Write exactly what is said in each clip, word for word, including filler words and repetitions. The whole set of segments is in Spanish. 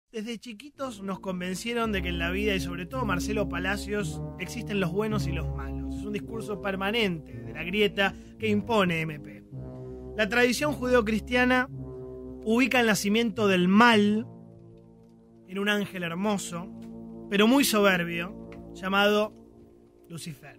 Desde chiquitos nos convencieron de que en la vida, y sobre todo Marcelo Palacios, existen los buenos y los malos. Es un discurso permanente de la grieta que impone M P. La tradición judeocristiana ubica el nacimiento del mal en un ángel hermoso, pero muy soberbio, llamado Lucifer.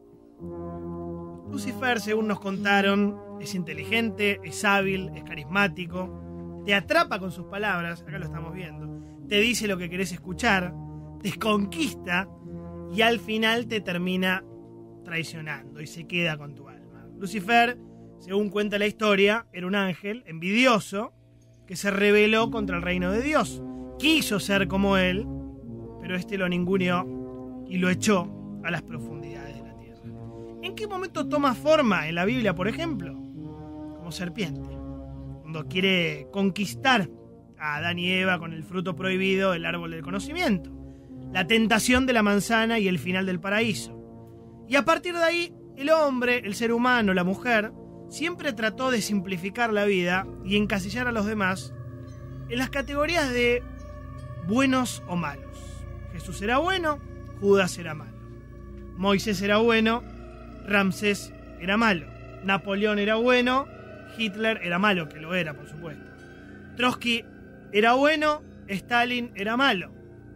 Lucifer, según nos contaron, es inteligente, es hábil, es carismático, te atrapa con sus palabras, acá lo estamos viendo, te dice lo que querés escuchar, te conquista y al final te termina traicionando y se queda con tu alma. Lucifer, según cuenta la historia, era un ángel envidioso que se rebeló contra el reino de Dios. Quiso ser como él, pero este lo ninguneó y lo echó a las profundidades de la tierra. ¿En qué momento toma forma en la Biblia, por ejemplo? Como serpiente, cuando quiere conquistar a Adán y Eva con el fruto prohibido del árbol del conocimiento, la tentación de la manzana y el final del paraíso. Y a partir de ahí, el hombre, el ser humano, la mujer, siempre trató de simplificar la vida y encasillar a los demás en las categorías de buenos o malos. Jesús era bueno, Judas era malo. Moisés era bueno, Ramsés era malo. Napoleón era bueno, Hitler era malo, que lo era, por supuesto. Trotsky era bueno, Stalin era malo.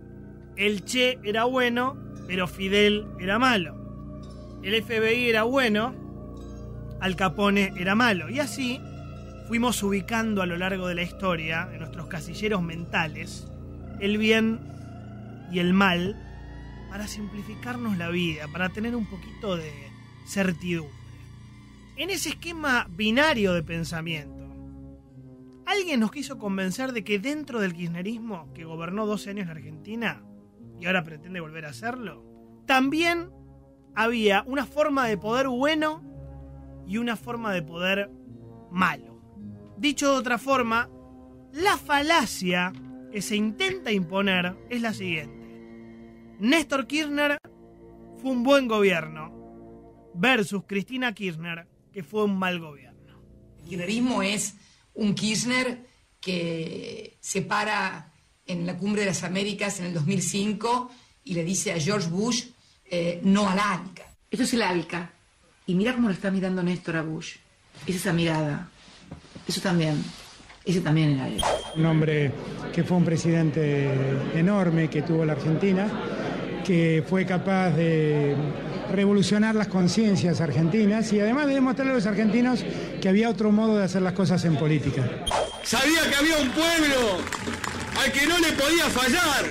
El Che era bueno, pero Fidel era malo. El F B I era bueno, Al Capone era malo. Y así fuimos ubicando a lo largo de la historia, en nuestros casilleros mentales, el bien y el mal, para simplificarnos la vida, para tener un poquito de certidumbre. En ese esquema binario de pensamiento, alguien nos quiso convencer de que dentro del kirchnerismo, que gobernó doce años en Argentina y ahora pretende volver a hacerlo, también había una forma de poder bueno y una forma de poder malo. Dicho de otra forma, la falacia que se intenta imponer es la siguiente: Néstor Kirchner fue un buen gobierno versus Cristina Kirchner, que fue un mal gobierno. El kirchnerismo es un Kirchner que se para en la Cumbre de las Américas en el dos mil cinco y le dice a George Bush eh, no al ALCA. Esto es el ALCA. Y mira cómo lo está mirando Néstor a Bush. Es esa mirada. Eso también. Ese también era él. Un hombre que fue un presidente enorme que tuvo la Argentina, que fue capaz de revolucionar las conciencias argentinas y además de demostrarle a los argentinos que había otro modo de hacer las cosas en política. Sabía que había un pueblo al que no le podía fallar,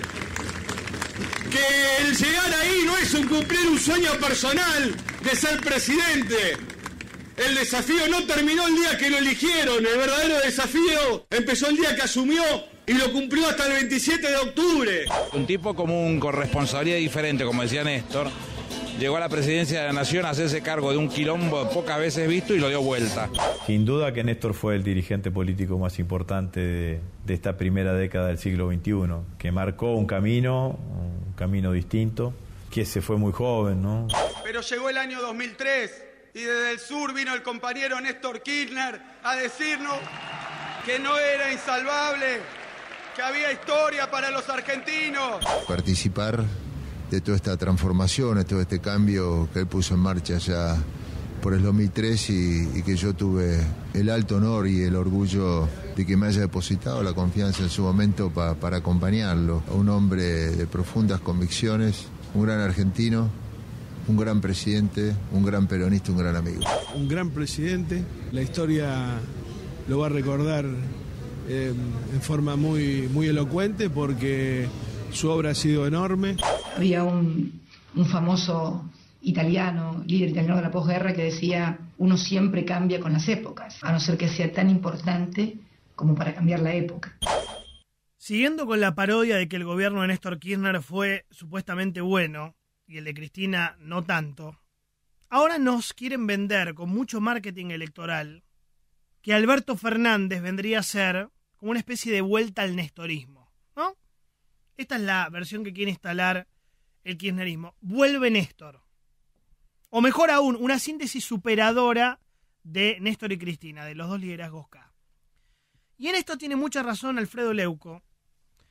que el llegar ahí no es un cumplir un sueño personal de ser presidente. El desafío no terminó el día que lo eligieron, el verdadero desafío empezó el día que asumió y lo cumplió hasta el veintisiete de octubre. Un tipo común, con responsabilidad diferente, como decía Néstor, llegó a la presidencia de la Nación a hacerse cargo de un quilombo pocas veces visto y lo dio vuelta. Sin duda que Néstor fue el dirigente político más importante de, de esta primera década del siglo veintiuno, que marcó un camino, un camino distinto, que se fue muy joven, ¿no? Pero llegó el año dos mil tres y desde el sur vino el compañero Néstor Kirchner a decirnos que no era insalvable, que había historia para los argentinos. Participar de toda esta transformación, de todo este cambio que él puso en marcha ya por el dos mil tres y, y que yo tuve el alto honor y el orgullo de que me haya depositado la confianza en su momento pa, para acompañarlo. A un hombre de profundas convicciones, un gran argentino, un gran presidente, un gran peronista, un gran amigo. Un gran presidente, la historia lo va a recordar eh, en forma muy, muy elocuente porque su obra ha sido enorme. Había un, un famoso italiano, líder italiano de la posguerra, que decía: uno siempre cambia con las épocas, a no ser que sea tan importante como para cambiar la época. Siguiendo con la parodia de que el gobierno de Néstor Kirchner fue supuestamente bueno y el de Cristina no tanto, ahora nos quieren vender con mucho marketing electoral que Alberto Fernández vendría a ser como una especie de vuelta al nestorismo, ¿no? Esta es la versión que quiere instalar el kirchnerismo. Vuelve Néstor. O mejor aún, una síntesis superadora de Néstor y Cristina, de los dos liderazgos K. Y en esto tiene mucha razón Alfredo Leuco,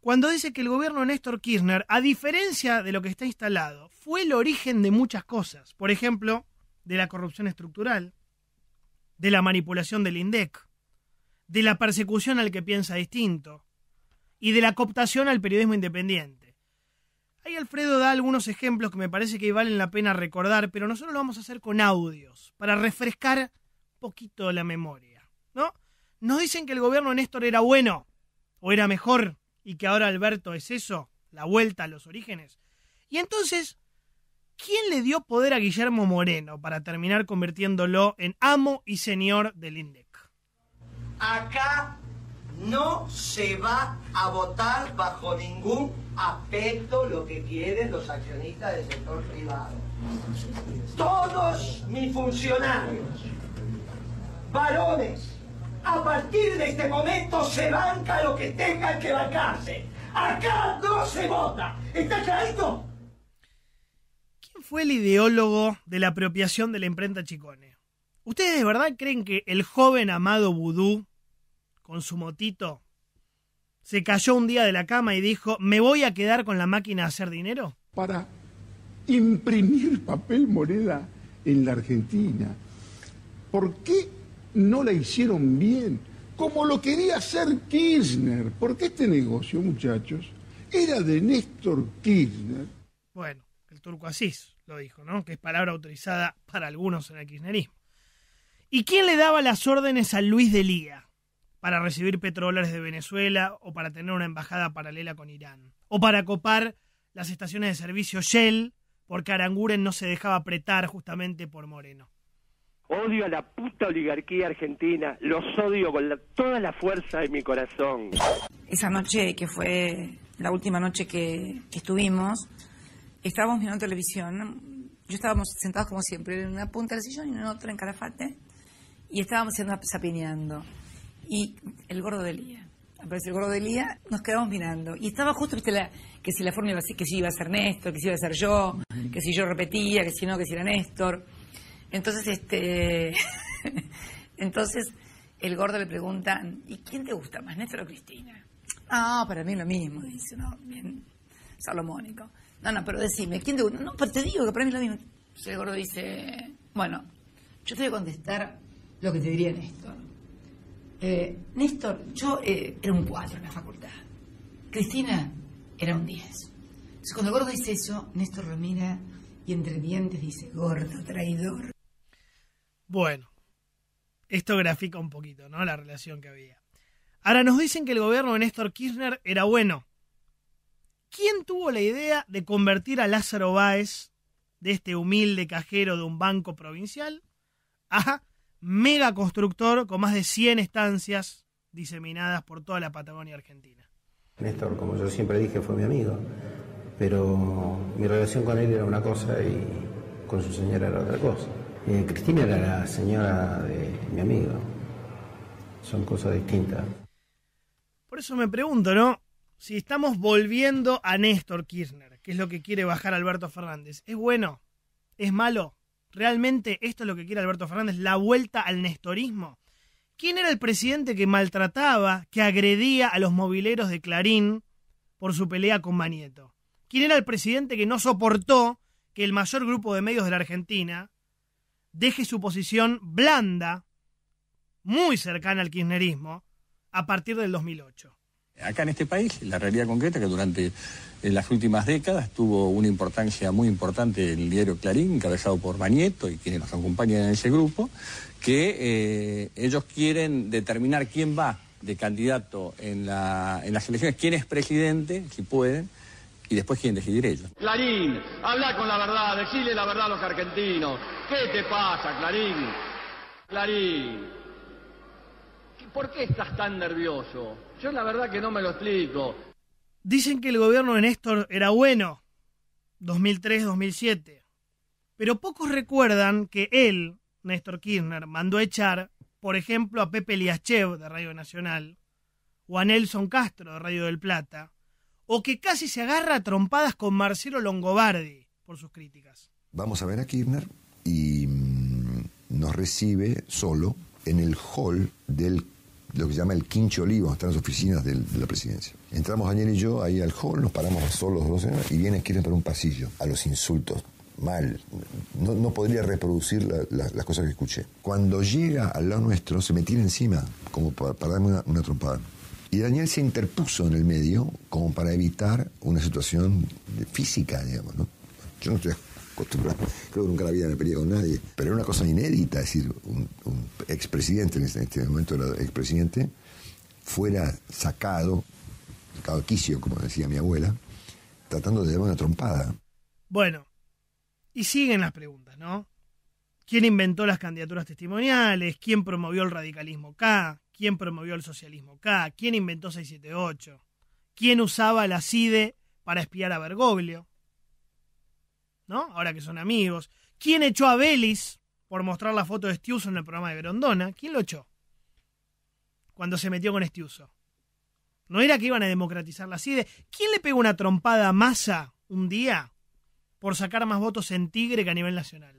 cuando dice que el gobierno de Néstor Kirchner, a diferencia de lo que está instalado, fue el origen de muchas cosas. Por ejemplo, de la corrupción estructural, de la manipulación del INDEC, de la persecución al que piensa distinto y de la cooptación al periodismo independiente. Ahí Alfredo da algunos ejemplos que me parece que valen la pena recordar, pero nosotros lo vamos a hacer con audios, para refrescar un poquito la memoria, ¿no? Nos dicen que el gobierno de Néstor era bueno, o era mejor, y que ahora Alberto es eso, la vuelta a los orígenes. Y entonces, ¿quién le dio poder a Guillermo Moreno para terminar convirtiéndolo en amo y señor del INDEC? Acá no se va a votar bajo ningún aspecto lo que quieren los accionistas del sector privado. Todos mis funcionarios, varones, a partir de este momento se banca lo que tengan que bancarse. Acá no se vota. ¿Está clarito? ¿Quién fue el ideólogo de la apropiación de la imprenta Chicone? ¿Ustedes de verdad creen que el joven Amado Vudú, con su motito, se cayó un día de la cama y dijo, ¿me voy a quedar con la máquina de hacer dinero? Para imprimir papel moneda en la Argentina. ¿Por qué no la hicieron bien? Como lo quería hacer Kirchner. Porque este negocio, muchachos, era de Néstor Kirchner. Bueno, el turco Asís lo dijo, ¿no? Que es palabra autorizada para algunos en el kirchnerismo. ¿Y quién le daba las órdenes a Luis de Lía para recibir petrodólares de Venezuela o para tener una embajada paralela con Irán? O para copar las estaciones de servicio Shell porque Aranguren no se dejaba apretar justamente por Moreno. Odio a la puta oligarquía argentina, los odio con la, toda la fuerza de mi corazón. Esa noche, que fue la última noche que, que estuvimos, estábamos mirando televisión. Yo estábamos sentados como siempre, en una punta del sillón y en otra en Calafate, y estábamos zapineando. Y el gordo de Lía, aparece el gordo de Lía, nos quedamos mirando. Y estaba justo, viste, la, que si la forma iba a ser, que si iba a ser Néstor, que si iba a ser yo, que si yo repetía, que si no, que si era Néstor. Entonces, este, entonces el gordo le pregunta, ¿y quién te gusta más, Néstor o Cristina? Ah, para mí lo mismo, dice, ¿no? Bien salomónico. No, no, pero decime, ¿quién te gusta? No, pero te digo que para mí lo mismo. Entonces el gordo dice, bueno, yo te voy a contestar lo que te diría Néstor. Eh, Néstor, yo eh, era un cuatro en la facultad. Cristina era un diez. Entonces cuando el gordo dice eso, Néstor lo mira y entre dientes dice, gordo, traidor. Bueno, esto grafica un poquito, ¿no? La relación que había. Ahora nos dicen que el gobierno de Néstor Kirchner era bueno. ¿Quién tuvo la idea de convertir a Lázaro Báez, de este humilde cajero de un banco provincial, a mega constructor con más de cien estancias diseminadas por toda la Patagonia Argentina? Néstor, como yo siempre dije, fue mi amigo, pero mi relación con él era una cosa y con su señora era otra cosa. Eh, Cristina era la señora de mi amigo. Son cosas distintas. Por eso me pregunto, ¿no? Si estamos volviendo a Néstor Kirchner, que es lo que quiere bajar Alberto Fernández, ¿es bueno? ¿Es malo? ¿Realmente esto es lo que quiere Alberto Fernández? ¿La vuelta al nestorismo? ¿Quién era el presidente que maltrataba, que agredía a los mobileros de Clarín por su pelea con Manieto? ¿Quién era el presidente que no soportó que el mayor grupo de medios de la Argentina deje su posición blanda, muy cercana al kirchnerismo, a partir del dos mil ocho? Acá en este país, la realidad concreta es que durante en las últimas décadas tuvo una importancia muy importante el diario Clarín, encabezado por Manieto y quienes nos acompañan en ese grupo, que eh, ellos quieren determinar quién va de candidato en, la, en las elecciones, quién es presidente, si pueden, y después quieren decidir ellos. Clarín, habla con la verdad, decile la verdad a los argentinos. ¿Qué te pasa, Clarín? Clarín, ¿por qué estás tan nervioso? Yo la verdad que no me lo explico. Dicen que el gobierno de Néstor era bueno, dos mil tres dos mil siete, pero pocos recuerdan que él, Néstor Kirchner, mandó echar, por ejemplo, a Pepe Liaschev de Radio Nacional, o a Nelson Castro de Radio del Plata, o que casi se agarra a trompadas con Marcelo Longobardi por sus críticas. Vamos a ver a Kirchner y mmm, nos recibe solo en el hall del lo que se llama el Quincho Olivo, donde están las oficinas del, de la presidencia. Entramos Daniel y yo ahí al hall, nos paramos solos los dos y viene Kirchner por un pasillo, a los insultos. Mal. No, no podría reproducir la, la, las cosas que escuché. Cuando llega al lado nuestro, se me tira encima, como para, para darme una, una trompada. Y Daniel se interpuso en el medio como para evitar una situación física, digamos, ¿no? Yo no estoy acostumbrado, creo que nunca en la vida me peleé con nadie, pero era una cosa inédita, es decir, un, un expresidente, en este, en este momento era expresidente, fuera sacado, sacado de quicio, como decía mi abuela, tratando de darme una trompada. Bueno, y siguen las preguntas, ¿no? ¿Quién inventó las candidaturas testimoniales? ¿Quién promovió el radicalismo K? ¿Quién promovió el socialismo K? ¿Quién inventó seiscientos setenta y ocho? ¿Quién usaba la C I D E para espiar a Bergoglio? ¿No? Ahora que son amigos. ¿Quién echó a Vélez por mostrar la foto de Estiuso en el programa de Grondona? ¿Quién lo echó cuando se metió con Estiuso? ¿No era que iban a democratizar la C I D E? ¿Quién le pegó una trompada a Massa un día por sacar más votos en Tigre que a nivel nacional?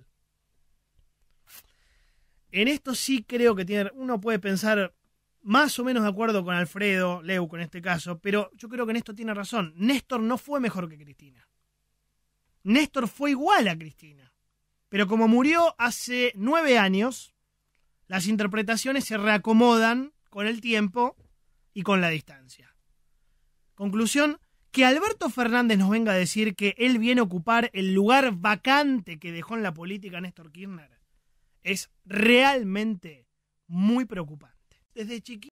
En esto sí creo que tiene, uno puede pensar más o menos de acuerdo con Alfredo Leuco en este caso, pero yo creo que en esto tiene razón. Néstor no fue mejor que Cristina. Néstor fue igual a Cristina. Pero como murió hace nueve años, las interpretaciones se reacomodan con el tiempo y con la distancia. Conclusión, que Alberto Fernández nos venga a decir que él viene a ocupar el lugar vacante que dejó en la política Néstor Kirchner es realmente muy preocupante. Desde chiquito